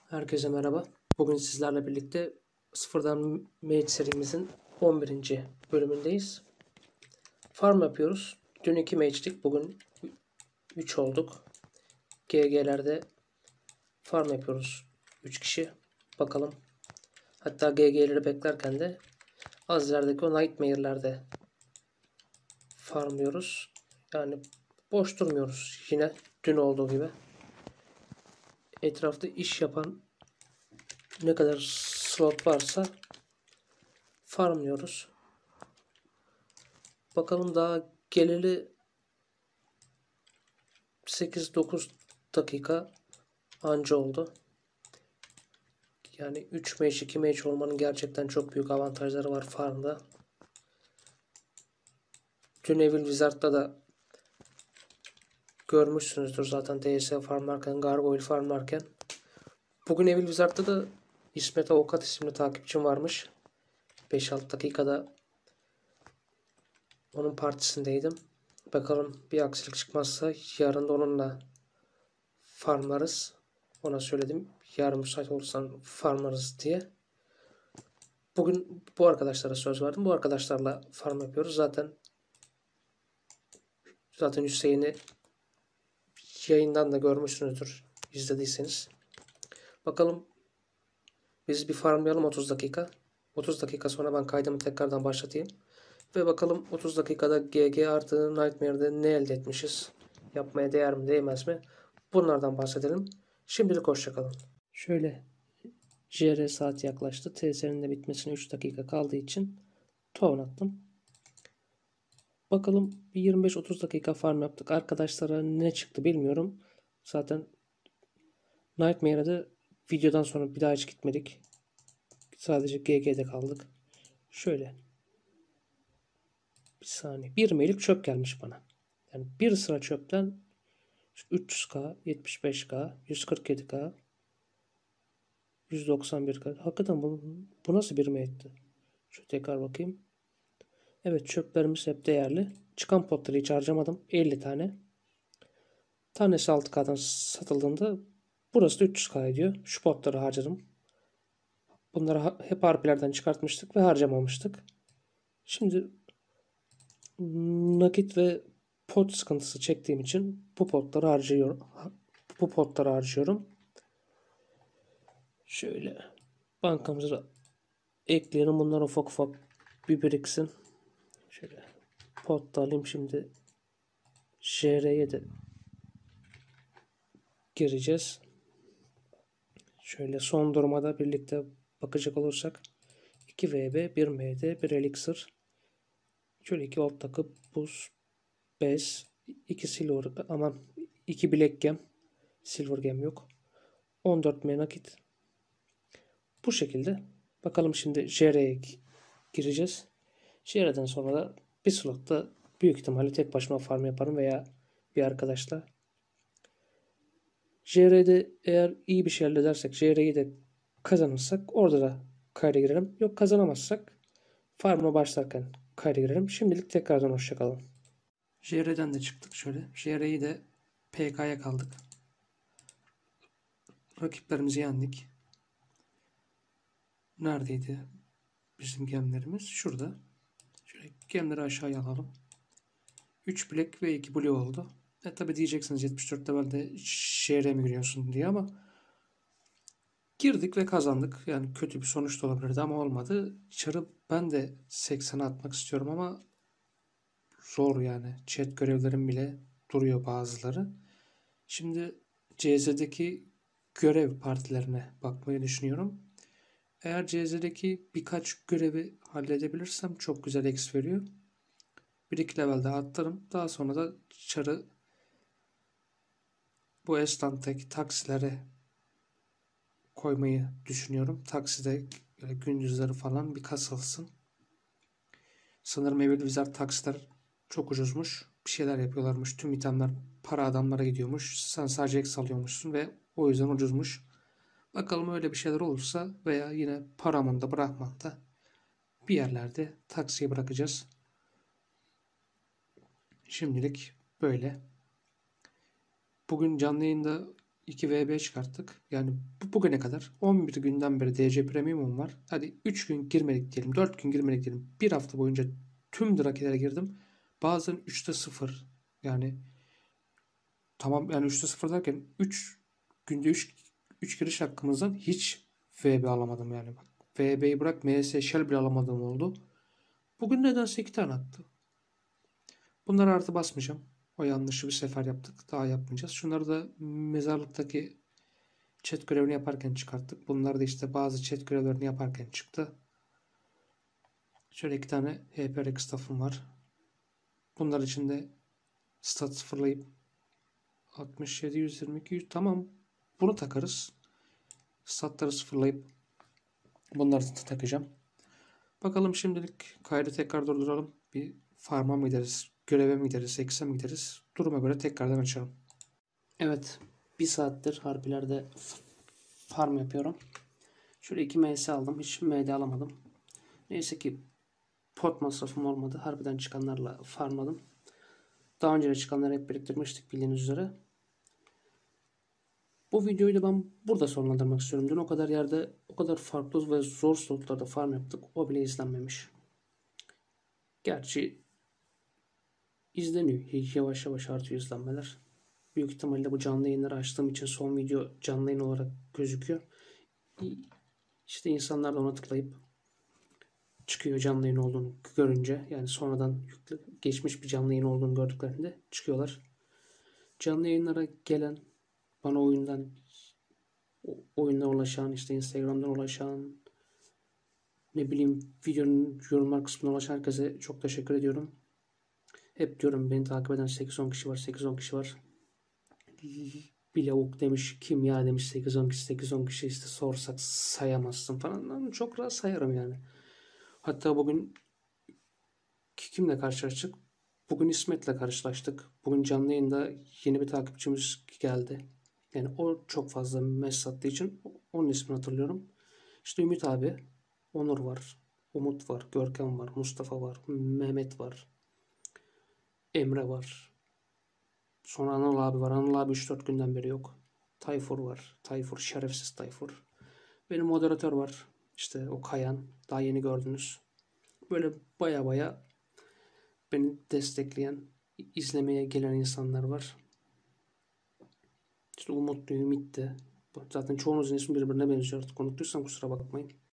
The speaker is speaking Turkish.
Herkese merhaba. Bugün sizlerle birlikte Sıfırdan Mage serimizin 11. bölümündeyiz. Farm yapıyoruz. Dün 2 mage'lik, bugün 3 olduk. GG'lerde farm yapıyoruz 3 kişi. Bakalım. Hatta GG'leri beklerken de az ilerideki o Nightmare'lerde farmlıyoruz. Yani boş durmuyoruz. Yine dün olduğu gibi. Etrafta iş yapan ne kadar slot varsa farmlıyoruz. Bakalım, daha geleli 8-9 dakika anca oldu. Yani 3 mage 2 mage olmanın gerçekten çok büyük avantajları var farmda. Dün Evil Wizard'da da görmüşsünüzdür zaten, DS farmlarken, Gargoyle farmlarken. Bugün Evil Wizard'da da İsmet Avukat isimli takipçim varmış. 5-6 dakikada onun partisindeydim. Bakalım bir aksilik çıkmazsa yarın da onunla farmlarız. Ona söyledim, yarın müsait olursan farmlarız diye. Bugün bu arkadaşlara söz verdim. Bu arkadaşlarla farm yapıyoruz. Zaten Hüseyin'i yayından da görmüşsünüzdür, izlediyseniz. Bakalım, biz bir farmlayalım 30 dakika. 30 dakika sonra ben kaydımı tekrardan başlatayım. Ve bakalım 30 dakikada GG artı Nightmare'de ne elde etmişiz? Yapmaya değer mi değmez mi? Bunlardan bahsedelim. Şimdilik hoşçakalın. Şöyle, JR saat yaklaştı. TS'nin de bitmesine 3 dakika kaldığı için town attım. Bakalım, bir 25-30 dakika farm yaptık. Arkadaşlara ne çıktı bilmiyorum. Zaten Nightmare'a da videodan sonra bir daha hiç gitmedik. Sadece GG'de kaldık. Şöyle. Bir saniye. 1 meylik çöp gelmiş bana. Yani bir sıra çöpten 300k, 75k, 147k, 191k. Hakikaten bu nasıl bir meylikti? Şu tekrar bakayım. Evet, çöplerimiz hep değerli. Çıkan potları hiç harcamadım. 50 tane. Tanesi 6k'dan satıldığında burası da 300k ediyor. Şu potları harcadım. Bunları hep harpilerden çıkartmıştık ve harcamamıştık. Şimdi nakit ve pot sıkıntısı çektiğim için bu potları harcıyorum. Şöyle bankamıza da ekleyelim. Bunlar ufak ufak bir biriksin. Şöyle pot da alayım. Şimdi JR'ye de gireceğiz. Şöyle son durumda birlikte bakacak olursak 2 VB, 1 MD, 1 Elixir. Şöyle 2 volt takıp buz, bez, 2 silver, aman 2 black gem, silver gem yok. 14 M nakit. Bu şekilde. Bakalım, şimdi JR'ye gireceğiz. JR'den sonra da bir slotta büyük ihtimalle tek başıma farm yaparım veya bir arkadaşla. JR'de eğer iyi bir şey elde edersek, JR'yi de kazanırsak orada da kayda girelim. Yok, kazanamazsak farm'a başlarken kayda girelim. Şimdilik tekrardan hoşçakalın. JR'den de çıktık şöyle. JR'yi de PK'ya kaldık. Rakiplerimizi yendik. Neredeydi bizim gemlerimiz? Şurada. Şöyle gemleri aşağıya alalım. 3 black ve 2 blue oldu. Tabi diyeceksiniz 74 levelde JR mi giriyorsun diye, ama girdik ve kazandık. Yani kötü bir sonuç da olabilirdi ama olmadı. Çarı ben de 80'e atmak istiyorum ama zor yani. Chat görevlerim bile duruyor bazıları. Şimdi CZ'deki görev partilerine bakmayı düşünüyorum. Eğer CZ'deki birkaç görevi halledebilirsem çok güzel X veriyor. 1-2 levelde atlarım. Daha sonra da çarı bu Estan'taki taksilere koymayı düşünüyorum. Takside gündüzleri falan bir kasılsın. Sanırım Evil Wizard taksiler çok ucuzmuş. Bir şeyler yapıyorlarmış. Tüm itemler para adamlara gidiyormuş. Sen sadece X alıyormuşsun ve o yüzden ucuzmuş. Bakalım, öyle bir şeyler olursa veya yine paramın da bırakmam da bir yerlerde taksiye bırakacağız. Şimdilik böyle. Bugün canlı yayında 2 VB çıkarttık. Yani bugüne kadar 11 günden beri DC Premium'um var. Hadi 3 gün girmedik diyelim. 4 gün girmedik diyelim. Bir hafta boyunca tüm drakilere girdim. Bazen 3'te 0. Yani tamam, yani 3'te 0 derken 3 günde 3 giriş hakkımızdan hiç VB alamadım yani. Bak, VB'yi bırak, MS Shell bile alamadığım oldu. Bugün nedense 2 tane attı. Bunlara artı basmayacağım. O yanlışı bir sefer yaptık. Daha yapmayacağız. Şunları da mezarlıktaki chat görevini yaparken çıkarttık. Bunlar da işte bazı chat görevlerini yaparken çıktı. Şöyle 2 tane HPRX staff'ım var. Bunlar için de stat sıfırlayıp 67, 122, 100, tamam. Bunu takarız. Statları sıfırlayıp bunları da takacağım. Bakalım, şimdilik kaydı tekrar durduralım. Bir farm'a mı gideriz, göreve mi gideriz, ekse mi gideriz? Duruma göre tekrardan açalım. Evet. Bir saattir harbilerde farm yapıyorum. Şöyle 2 MS aldım. Hiç MD alamadım. Neyse ki pot masrafım olmadı. Harbiden çıkanlarla farmladım. Daha önce de çıkanları hep biriktirmiştik bildiğiniz üzere. Bu videoyu da ben burada sonlandırmak istiyorum. Dün o kadar yerde, o kadar farklı ve zor slotlarda farm yaptık. O bile izlenmemiş. Gerçi izleniyor. Yavaş yavaş artıyor izlenmeler. Büyük ihtimalle bu canlı yayınları açtığım için son video canlı yayın olarak gözüküyor. İşte insanlar da ona tıklayıp çıkıyor canlı yayın olduğunu görünce. Yani sonradan geçmiş bir canlı yayın olduğunu gördüklerinde çıkıyorlar. Canlı yayınlara gelen, bana oyundan ulaşan, işte Instagram'dan ulaşan, ne bileyim videonun yorumlar kısmına ulaşan herkese çok teşekkür ediyorum. Hep diyorum, beni takip eden 8-10 kişi var, 8-10 kişi var. Bir lavuk demiş, kim ya demiş, 8-10 kişi, 8-10 kişi işte sorsak sayamazsın falan. Ben çok rahat sayarım yani. Hatta bugün kimle karşılaştık? Bugün İsmet'le karşılaştık. Bugün canlı yayında yeni bir takipçimiz geldi. Yani o çok fazla mesaj attığı için onun ismini hatırlıyorum. İşte Ümit abi, Onur var, Umut var, Görkem var, Mustafa var, Mehmet var, Emre var. Sonra Anıl abi var. Anıl abi 3-4 günden beri yok. Tayfur var. Tayfur, şerefsiz Tayfur. Benim moderatör var. İşte o Kayan. Daha yeni gördünüz. Böyle baya baya beni destekleyen, izlemeye gelen insanlar var. İşte Umut, Ümit de. Zaten çoğunuzun ismi birbirine benziyor. Artık unuttuysam kusura bakmayın.